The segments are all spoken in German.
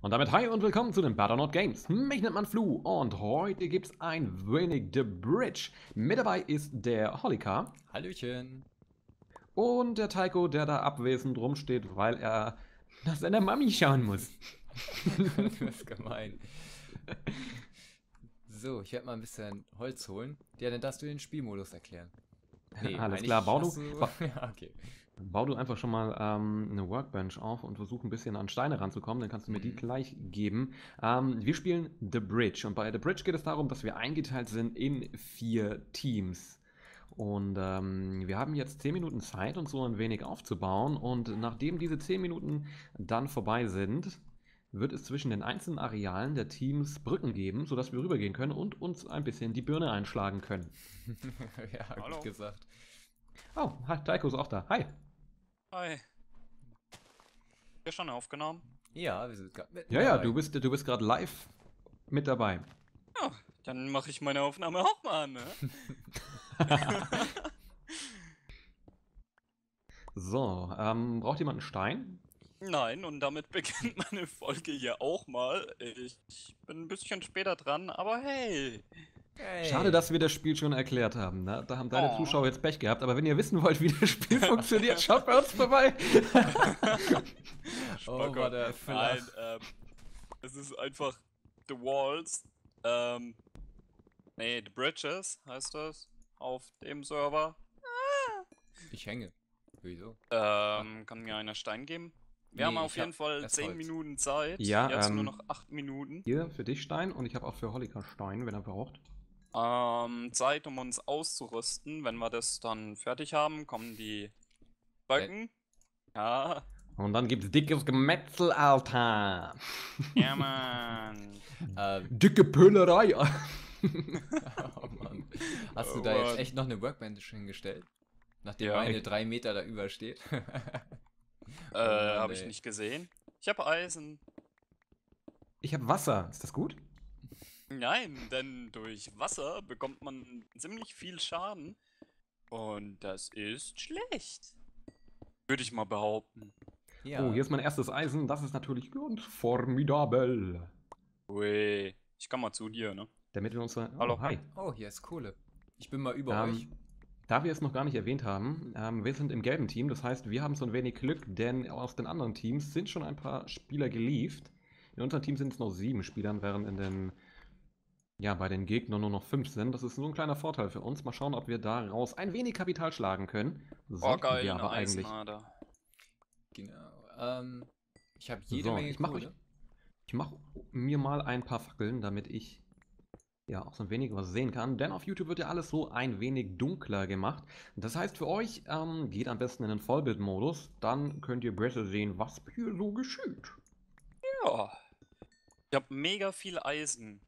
Und damit hi und willkommen zu den Butternut Games. Mich nennt man Flu und heute gibt es ein wenig The Bridge. Mit dabei ist der Holika Hallöchen. und der Taiko, der da abwesend rumsteht, weil er nach seiner Mami schauen muss. Du bist gemein. So, ich werde mal ein bisschen Holz holen. Ja, dann darfst du den Spielmodus erklären. Nee, Alles klar, eigentlich hast du... Ja, okay. bau du einfach schon mal eine Workbench auf und versuch ein bisschen an Steine ranzukommen, dann kannst du mir die Mhm. gleich geben. Wir spielen The Bridge und bei The Bridge geht es darum, dass wir eingeteilt sind in 4 Teams. Und wir haben jetzt 10 Minuten Zeit, uns so ein wenig aufzubauen. Und nachdem diese 10 Minuten dann vorbei sind, wird es zwischen den einzelnen Arealen der Teams Brücken geben, sodass wir rübergehen können und uns ein bisschen die Birne einschlagen können. Ja, gut Hallo. gesagt. Oh, Taiko ist auch da. Hi. Hi. Hier schon aufgenommen? Ja, wir sind gerade mitten Ja, ja, dabei. du bist gerade live mit dabei. Ja, dann mache ich meine Aufnahme auch mal an, ne? So, braucht jemand einen Stein? Nein, und damit beginnt meine Folge hier auch mal. Ich bin ein bisschen später dran, aber hey. Schade, Hey. dass wir das Spiel schon erklärt haben. Ne? Da haben deine Oh. Zuschauer jetzt Pech gehabt. Aber wenn ihr wissen wollt, wie das Spiel funktioniert, schaut bei uns vorbei. Oh, war der Nein, flach. es ist einfach The Walls. Nee, The Bridges heißt das auf dem Server. Ich hänge. Wieso? Kann mir einer Stein geben? Wir haben Nee, auf ich hab jeden Fall erst 10 Holz. Minuten Zeit. Ja, Jetzt nur noch 8 Minuten. hier für dich Stein und ich habe auch für Holika Stein, wenn er braucht. Zeit, um uns auszurüsten. Wenn wir das dann fertig haben, kommen die Böcken. Ja, Und dann gibt's dickes Gemetzel, Alter. ja, Mann. Dicke Pölerei. Oh Mann. Hast du da jetzt Mann. echt noch eine Workbench hingestellt? Nachdem Ja. meine 3 Meter da über steht. Mann, Habe ich ey. nicht gesehen. Ich habe Eisen. Ich habe Wasser. Ist das gut? Nein, denn durch Wasser bekommt man ziemlich viel Schaden. Und das ist schlecht. Würde ich mal behaupten. Ja. Oh, hier ist mein erstes Eisen. Das ist natürlich ganz formidabel. Ui, ich komm mal zu dir, ne? Damit wir uns... Oh, Hallo. hi. Oh, hier ist Kohle. Ich bin mal über euch. Da wir es noch gar nicht erwähnt haben, wir sind im gelben Team. Das heißt, wir haben so ein wenig Glück, denn aus den anderen Teams sind schon ein paar Spieler gelieft. In unserem Team sind es noch 7 Spieler, während bei den Gegnern nur noch 5 sind. Das ist so ein kleiner Vorteil für uns. Mal schauen, ob wir daraus ein wenig Kapital schlagen können. Oh, Sollten geil, wir eine aber eigentlich. Eisenader. Genau. Ich habe jede So, Menge ich mache Kohle. mir mal ein paar Fackeln, damit ich ja auch so ein wenig was sehen kann. Denn auf YouTube wird ja alles so ein wenig dunkler gemacht. Das heißt für euch, geht am besten in den Vollbildmodus. Dann könnt ihr besser sehen, was hier so geschieht. Ja. Ich habe mega viel Eisen.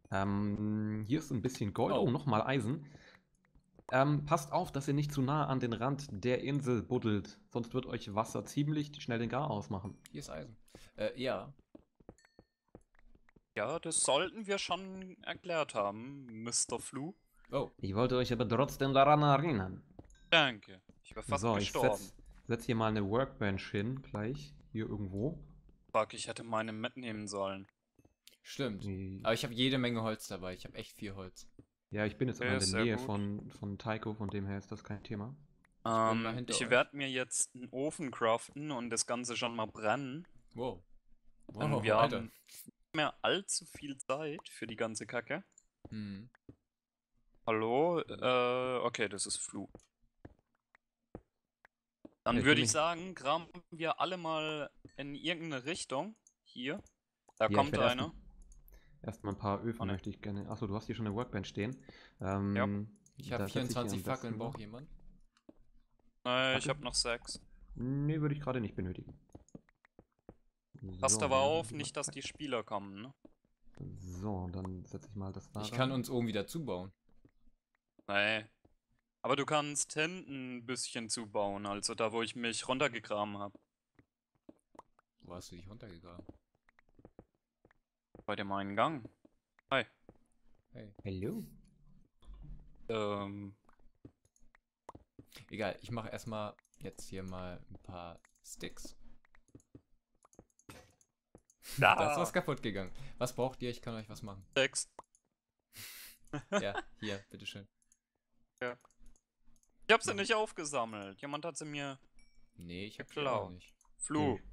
Hier ist ein bisschen Gold. Oh. Oh, nochmal Eisen. Passt auf, dass ihr nicht zu nah an den Rand der Insel buddelt. Sonst wird euch Wasser ziemlich schnell den Garaus machen. Hier ist Eisen. Ja. Ja, das sollten wir schon erklärt haben, Mr. Flu. Oh. Ich wollte euch aber trotzdem daran erinnern. Danke. Ich wäre fast So, ich gestorben. setz hier mal eine Workbench hin, gleich. Hier irgendwo. Fuck, ich hätte meine mitnehmen sollen. Stimmt. Die- Aber ich habe jede Menge Holz dabei. Ich habe echt viel Holz. Ja, ich bin jetzt Ja, immer in ist der sehr Nähe gut. von Taiko, von dem her ist das kein Thema. bin mal hinter Ich euch. werde mir jetzt einen Ofen craften und das Ganze schon mal brennen. Wow. Denn Wow, wir Alter. haben nicht mehr allzu viel Zeit für die ganze Kacke. Hm. Hallo? Okay, das ist Flu. Dann Ja, ich würde bin ich nicht- sagen, graben wir alle mal in irgendeine Richtung. Hier. Da Ja, ich kommt werd einer. Erstmal ein paar Öfen Oh, ne. möchte ich gerne. Achso, du hast hier schon eine Workbench stehen. Ich habe da setz 24 hier am Fackeln. besten Braucht noch. jemand? Ich habe noch 6. Nee, würde ich gerade nicht benötigen. Passt So, aber dann auf, machen wir nicht, dass zack. die Spieler kommen, ne? So, dann setze ich mal das da Ich rein. kann uns oben wieder zubauen. Nee. Aber du kannst hinten ein bisschen zubauen, also da, wo ich mich runtergegraben habe. Wo hast du dich runtergegraben? Bei dem Eingang. Hi. Hey. Hallo? Egal, ich mache erstmal jetzt hier mal ein paar Sticks. Da ist was kaputt gegangen. Was braucht ihr? Ich kann euch was machen. 6. Ja, hier, bitteschön. Ich hab sie nicht aufgesammelt. Jemand hat sie mir... Nee, ich hab die Klar. auch nicht. Flu. Okay.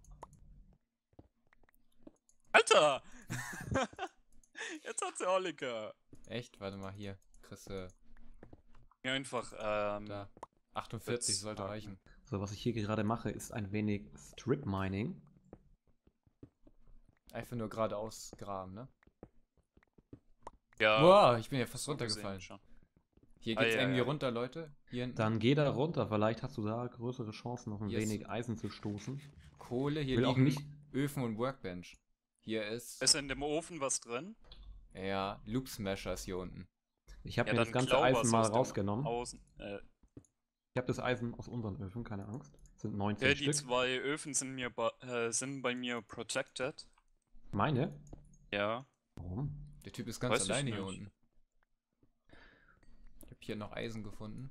Alter! Jetzt hat sie Ollike. Echt? Warte mal, hier. Kriegst du Mir einfach, da. 48 Jetzt sollte haken. reichen. So, was ich hier gerade mache, ist ein wenig Strip Mining. Einfach nur geradeaus graben, ne? Ja. Boah, ich bin ja fast so gesehen runtergefallen. schon. Hier geht's Ei, ei, irgendwie ei. runter, Leute. Hier hinten. Dann geh da runter, vielleicht hast du da größere Chancen, auf ein Hier ist- wenig Eisen zu stoßen. Kohle, hier Will auch liegen nicht- Öfen und Workbench. Hier ist... Ist in dem Ofen was drin? Ja, Loop Smasher ist hier unten. Ich habe Ja, mir dann das ganze klau was Eisen mal aus dem rausgenommen. Außen. Ich habe das Eisen aus unseren Öfen, keine Angst. Das sind 19 Die Stück. 2 Öfen sind bei mir protected. Meine? Ja. Warum? Der Typ ist ganz Weiß ich alleine hier nicht. unten. Ich habe hier noch Eisen gefunden.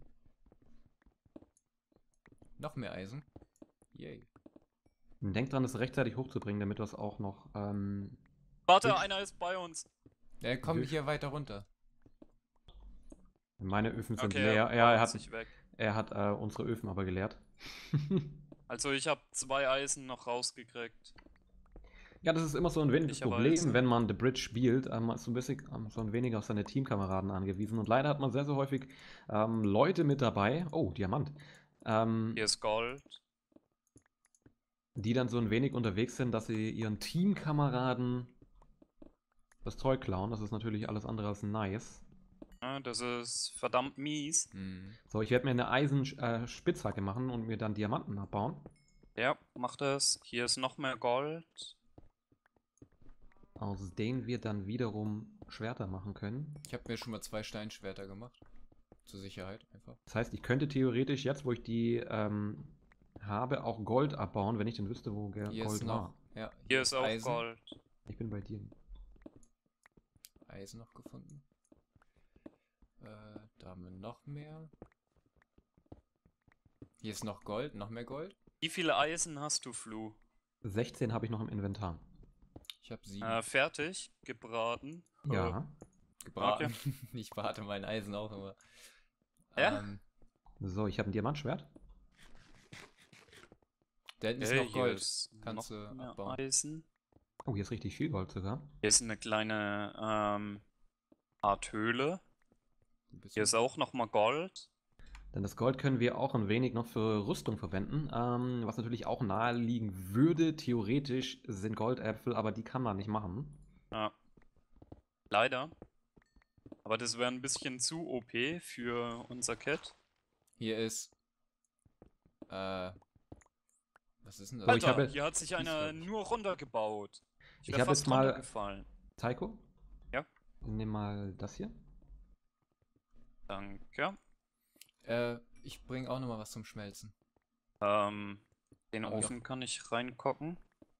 Noch mehr Eisen. Yay. Denk dran, das rechtzeitig hochzubringen, damit das auch noch. Warte, Gut. einer ist bei uns. Der kommt Hilf. hier weiter runter. Meine Öfen sind Okay, leer. er Ja, baut sich weg. er hat unsere Öfen aber geleert. Also ich habe 2 Eisen noch rausgekriegt. Ja, das ist immer so ein wenig das Möglicherweise. Problem, wenn man The Bridge spielt. Man ist so so ein wenig auf seine Teamkameraden angewiesen. Und leider hat man sehr, sehr häufig Leute mit dabei. Oh, Diamant. Hier ist Gold. Die dann so ein wenig unterwegs sind, dass sie ihren Teamkameraden das Zeug klauen. Das ist natürlich alles andere als nice. Ja, das ist verdammt mies. Hm. So, ich werde mir eine Eisenspitzhacke machen und mir dann Diamanten abbauen. Ja, mach das. Hier ist noch mehr Gold. Aus denen wir dann wiederum Schwerter machen können. Ich habe mir schon mal 2 Steinschwerter gemacht. Zur Sicherheit einfach. Das heißt, ich könnte theoretisch jetzt, wo ich die habe, auch Gold abbauen, wenn ich denn wüsste, wo Hier Gold ist noch. war. Ja, Hier ist auch Eisen. Gold. Ich bin bei dir. Eisen noch gefunden. Da haben wir noch mehr. Hier ist noch Gold, noch mehr Gold. Wie viele Eisen hast du, Flu? 16 habe ich noch im Inventar. Ich habe 7 Fertig, gebraten. Ja. gebraten. Ich brate mein Eisen auch immer. Ja? So, ich habe ein Diamantschwert. Da hinten ist Okay, noch hier Gold. ist Kannst noch du mehr abbauen. Eisen. Oh, hier ist richtig viel Gold sogar. Hier ist eine kleine Art Höhle. Ein bisschen. Hier ist auch nochmal Gold. Denn das Gold können wir auch ein wenig noch für Rüstung verwenden. Was natürlich auch naheliegen würde. Theoretisch sind Goldäpfel, aber die kann man nicht machen. Ja. Leider. Aber das wäre ein bisschen zu OP für unser Kit. Hier ist. Was ist denn das? So, ich Alter, habe- hier hat sich einer glaub ich. nur runtergebaut. Ich Ich wäre habe fast jetzt mal- runtergefallen. Taiko? Ja? Nimm mal das hier. Danke. Ich bringe auch nochmal was zum Schmelzen. Den Aber Ofen kann ich reingucken.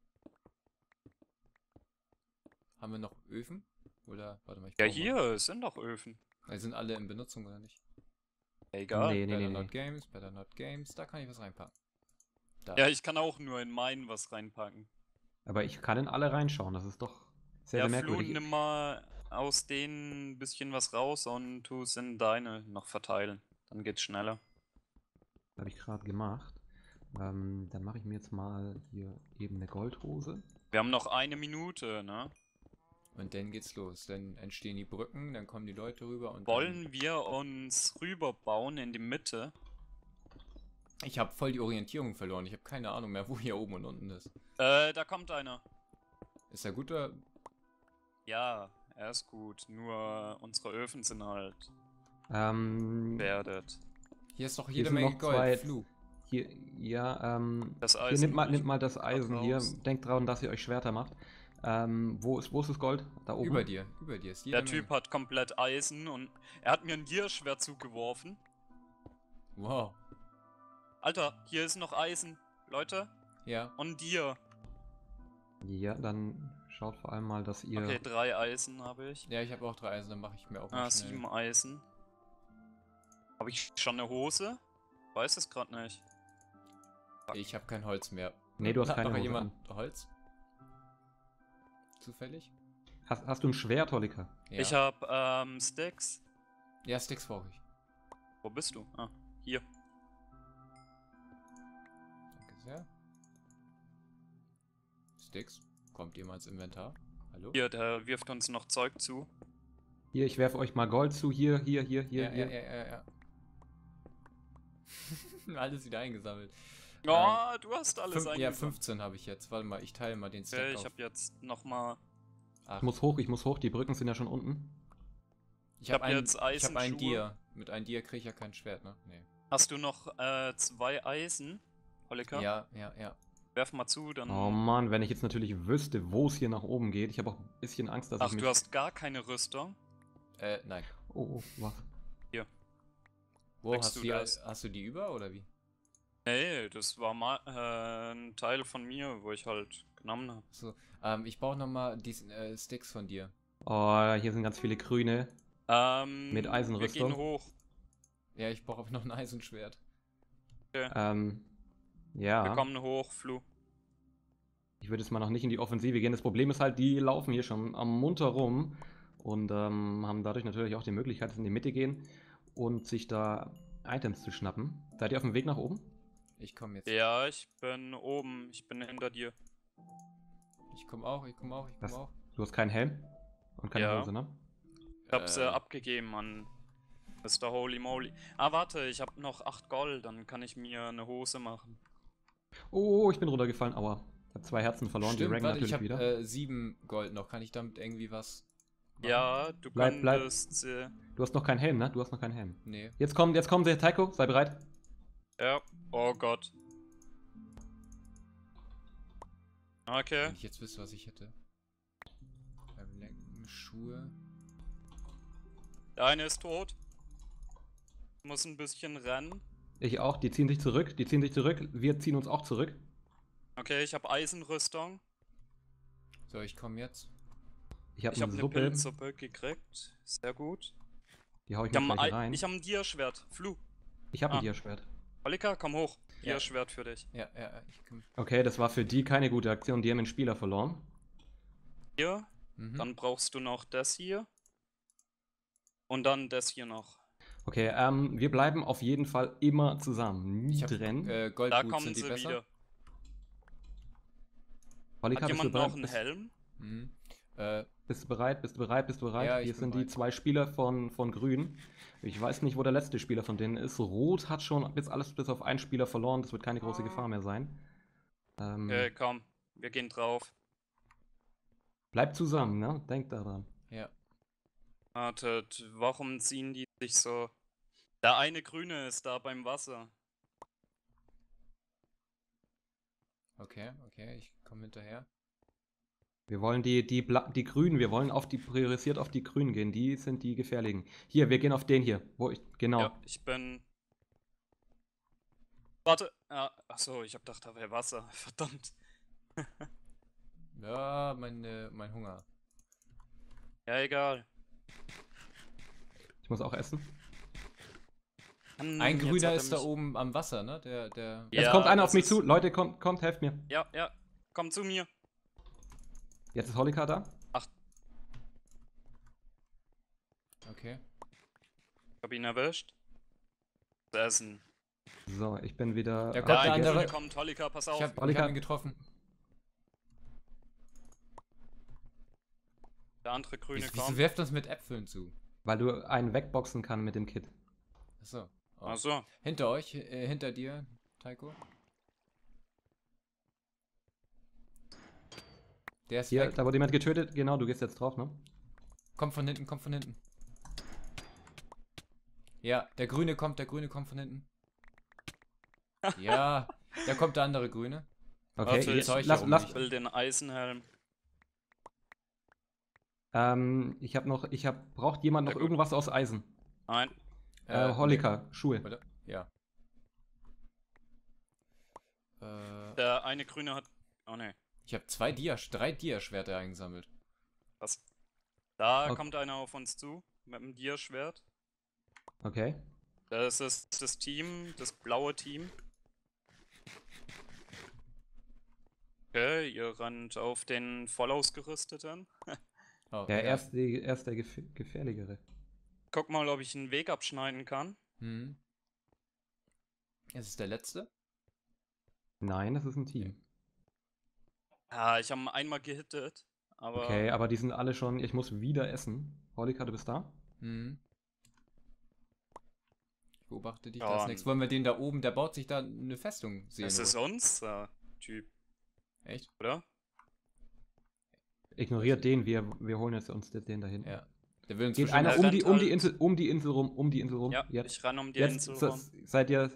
Haben wir noch Öfen? Oder, warte mal, ich Ja, brauch mal. hier sind doch Öfen. Die sind alle in Benutzung, oder nicht? Egal. Nee, nee, Better nee, Not nee. Games, Better Not Games. Da kann ich was reinpacken. Da. Ja, ich kann auch nur in meinen was reinpacken. Aber ich kann in alle reinschauen. Das ist doch sehr, Ja, sehr Flu, merkwürdig. nimm mal aus denen ein bisschen was raus und tu es in deine noch verteilen. Dann geht's schneller. Habe ich gerade gemacht. Dann mache ich mir jetzt mal hier eben eine Goldhose. Wir haben noch 1 Minute, ne? Und dann geht's los. Dann entstehen die Brücken, dann kommen die Leute rüber und Wollen wir uns rüberbauen in die Mitte? dann... Ich habe voll die Orientierung verloren. Ich habe keine Ahnung mehr, wo hier oben und unten ist. Da kommt einer. Ist er gut oder... Ja, er ist gut. Nur unsere Öfen sind halt Ähm, beerdet. Hier ist doch Hier jede sind Menge noch Gold. zwei- Flu. hier, ja, Das hier Eisen nimmt hol ich nimmt mal das Eisen hier. raus. Denkt dran, dass ihr euch Schwerter macht. Wo ist das Gold? Da oben? Über dir ist jede Der Typ hat komplett Eisen und er hat mir ein Gierschwert zugeworfen. Wow. Alter, hier ist noch Eisen. Leute, Ja. und dir. Ja, dann schaut vor allem mal, dass ihr... Okay, 3 Eisen habe ich. Ja, ich habe auch 3 Eisen, dann mache ich mir auch mal schnell. 7 Eisen. Habe ich schon eine Hose? Weiß es gerade nicht. Ich habe kein Holz mehr. Nee, du hast Hat keine noch Hose jemand Holz? zufällig? Hast du ein Schwert, Holika? Ja. Ich hab Sticks. Ja, Sticks brauche ich. Wo bist du? Ah, hier. Danke sehr. Sticks, kommt ihr mal ins Inventar? Hallo? Hier, der wirft uns noch Zeug zu. Hier, ich werfe euch mal Gold zu. Hier, hier, hier, hier, Ja, hier. ja. Alles wieder eingesammelt. Oh, du hast alles Ja, eingesammelt. 15 habe ich jetzt. Warte mal, ich teile mal den Stack Okay, auf. ich hab jetzt nochmal. Ach, Ich muss hoch. Die Brücken sind ja schon unten. ich habe hab jetzt ich hab ein Eisenschuhe. Dir. Mit einem Dir kriege ich ja kein Schwert, ne? Nee. Hast du noch 2 Eisen, Holika? Ja. Werf mal zu, dann. Oh Mann, wenn ich jetzt natürlich wüsste, wo es hier nach oben geht. Ich habe auch ein bisschen Angst, dass Ach, ich mich... du hast gar keine Rüstung? Nein. Oh, was? Wo, Kriegst hast du du, das? hast du die über oder wie? Nee, das war mal ein Teil von mir, wo ich halt genommen habe. So, ich brauche nochmal die Sticks von dir. Oh, hier sind ganz viele Grüne. Mit Wir Eisenrüstung. gehen hoch. Ja, ich brauche noch ein Eisenschwert. Wir Ja. kommen hoch, Flu. Ich würde jetzt mal noch nicht in die Offensive gehen. Das Problem ist halt, die laufen hier schon am munter rum und haben dadurch natürlich auch die Möglichkeit, dass sie in die Mitte gehen und sich da Items zu schnappen. Seid ihr auf dem Weg nach oben? Ich komme jetzt. Ja, ich bin oben. Ich bin hinter dir. Ich komme auch. Was? Du hast keinen Helm und keine Ja. Hose, ne? Ich hab sie abgegeben an Mr. Holy Moly. Ah, warte, ich hab noch 8 Gold, dann kann ich mir eine Hose machen. Oh, ich bin runtergefallen. Aua. Ich habe 2 Herzen verloren. Stimmt, die ranken warte, ich natürlich habe wieder. 7 Gold noch. Kann ich damit irgendwie was machen? Ja, du Bleib. könntest. Du hast noch keinen Helm, ne? Du hast noch keinen Helm. Nee. Jetzt kommen sie, Taiko. Sei bereit. Ja. Oh Gott. Okay. Wenn ich jetzt wüsste, was ich hätte. Schuhe. Der eine ist tot. Muss ein bisschen rennen. Ich auch. Die ziehen sich zurück. Wir ziehen uns auch zurück. Okay, ich habe Eisenrüstung. So, ich komme jetzt. Ich habe Ich habe eine eine Suppe. Pillensuppe gekriegt. Sehr gut. Die hau ich Ich mir gleich habe rein. ein Dia-Schwert. Flu. Ich habe ein Ah. Dia-Schwert. Holika, komm hoch. Ja. Dia-Schwert für dich. Ja, ich komm. Okay, das war für die keine gute Aktion. Die haben den Spieler verloren. Hier. Mhm. Dann brauchst du noch das hier. Und dann das hier noch. Okay, wir bleiben auf jeden Fall immer zusammen. Nie Ich hab, trennen. Da Goldboots, kommen sind die sie besser? wieder. Holika, Hat bist du jemand bereit? noch einen Helm? Mhm. Bist du bereit? Ja, ich Hier bin sind die bereit. 2 Spieler von Grün. Ich weiß nicht, wo der letzte Spieler von denen ist. Rot hat schon alles bis auf einen Spieler verloren. Das wird keine große Gefahr mehr sein. Okay, komm. Wir gehen drauf. Bleibt zusammen, ne? Denkt daran. Ja. Wartet, warum ziehen die sich so... Der eine Grüne ist da beim Wasser. Okay, ich komme hinterher. Wir wollen die Grünen, wir wollen priorisiert auf die Grünen gehen. Die sind die gefährlichen. Hier, wir gehen auf den hier. Genau. Ja, ich bin... Warte. Ah, achso, ich hab gedacht, da wäre Wasser. Verdammt. Ja, mein Hunger. Ja, egal. Ich muss auch essen. Mann, Ein jetzt Grüner hat er ist da mich- oben am Wasser, ne? Der. Jetzt Ja, kommt einer das auf mich ist- zu. Leute, kommt, helft mir. Ja, komm zu mir. Jetzt ist Holika da. Okay. Ich hab ihn erwischt. Das Essen. So, ich bin wieder. Der Ja, kommt der ein andere. Grüne kommt, Holika, pass auf. Ich hab Holika. ihn getroffen. Der andere Grüne Wieso kommt. werft das mit Äpfeln zu? Weil du einen wegboxen kann mit dem Kit. Achso. Oh. Achso. Hinter euch, hinter dir, Taiko. Der ist Hier, weg. da wurde jemand getötet. Genau, du gehst jetzt drauf, ne? Kommt von hinten. Ja, der Grüne kommt von hinten. Ja, da kommt der andere Grüne. Okay, Warte, jetzt, ich lass, Ich will den Eisenhelm. braucht jemand noch Ja, gut. irgendwas aus Eisen? Nein. Holika, Schuhe. Warte. Ja. Der eine Grüne hat... Oh ne. Ich habe 3 Dia-Schwerter eingesammelt. Was? Da Okay. kommt einer auf uns zu. Mit dem Dia-Schwert. Okay. Das ist das Team, das blaue Team. Okay, ihr rennt auf den voll ausgerüsteten. Oh, Ja, erst der gefährlichere. Guck mal, ob ich einen Weg abschneiden kann. Hm. Ist es der letzte? Nein, das ist ein Team. Ah, ich habe ihn einmal gehittet, aber Okay, aber die sind alle schon. Ich muss wieder essen. Holika, du bist da? Hm. Ich beobachte dich, Ja, da ist nichts. Wollen wir den da oben, der baut sich da eine Festung sehen. es ist oder? unser Typ, Echt? oder? Ignoriert den, wir holen jetzt uns den da hinten. Ja. Der will uns Geht bestimmt- einer Er um rennt die halt- Insel, um die Insel rum. Ja, Jetzt. ich renn um die Jetzt Insel rum. seid ihr.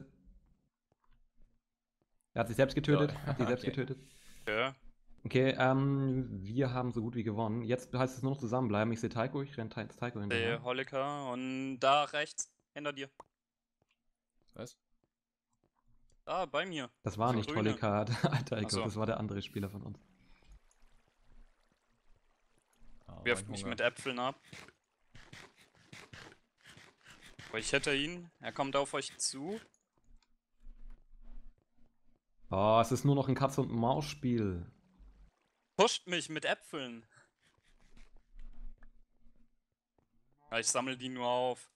Er hat sich selbst getötet. Lol. Hat sich selbst Okay. getötet. Okay. Okay, wir haben so gut wie gewonnen. Jetzt heißt es nur noch zusammenbleiben. Ich sehe Taiko, ich renne Taiko hinterher. Der Holika und da rechts, hinter dir. Was? Da, bei mir. Das war So nicht grüne. Holika, Taiko, Ach so. das war der andere Spieler von uns. Oh, Wirft mein mich Hunger. mit Äpfeln ab. Aber ich hätte ihn. Er kommt auf euch zu. Oh, es ist nur noch ein Katz-und-Maus-Spiel. Pusht mich mit Äpfeln. Ja, ich sammle die nur auf.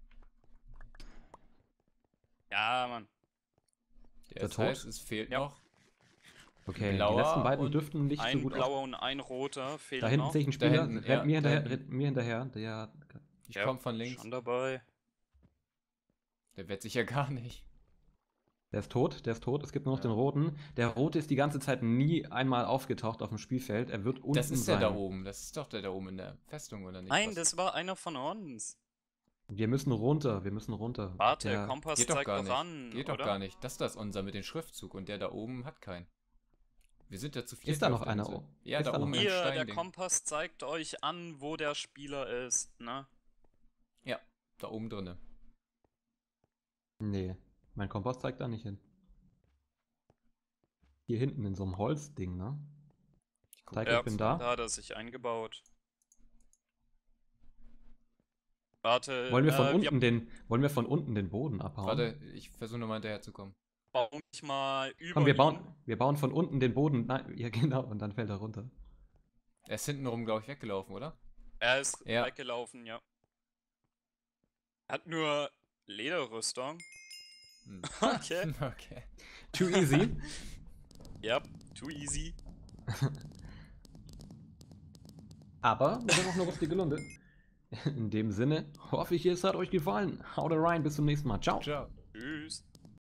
Ja, Mann. Der ist tot? heiß, es fehlt Ja. noch. Okay, Blauer die letzten beiden und dürften nicht so Ein gut blauer und ein roter fehlen Da hinten noch. sehe ich einen Da Spieler, hinten, rennt ja, mir da hinterher, hinten. rennt mir hinterher. Der, Ich Ja, komme von links. Schon dabei. Der wehrt sich ja gar nicht. der ist tot, der ist tot. Es gibt nur noch Ja. den roten. Der rote ist die ganze Zeit nie einmal aufgetaucht auf dem Spielfeld. Er wird unten Das ist der sein. da oben. Das ist doch der da oben in der Festung, oder nicht? Nein, Was? das war einer von uns. Wir müssen runter, wir müssen runter. Warte, Der- Kompass Geht doch zeigt gar doch nicht. an, Geht oder? doch gar nicht. Das ist unser mit dem Schriftzug und der da oben hat keinen. Wir sind ja zu viel. Ist da noch einer oben? Ja, Ist da da noch oben im Hier, der Steinding. Kompass zeigt euch an, wo der Spieler ist, ne? Ja, da oben drinne. Nee, mein Kompass zeigt da nicht hin. Hier hinten in so einem Holzding, ne? Ich guck Taiko, Ja, ich bin da. Da hat er sich eingebaut. Warte, Wollen wir wir von unten den Boden abhauen? Warte, ich versuche nochmal hinterher zu kommen. bauen mich mal über Komm, wir ihn. bauen von unten den Boden. Nein, ja genau, und dann fällt er runter. Er ist hintenrum, glaube ich, weggelaufen, oder? Er ist Ja. weggelaufen, ja. Hat nur Lederrüstung. Hm. Okay. Okay. Too easy. Ja, too easy. Aber wir sind auch eine lustige Runde. In dem Sinne, hoffe ich, es hat euch gefallen. Haut rein, bis zum nächsten Mal. Ciao. Ciao. Tschüss.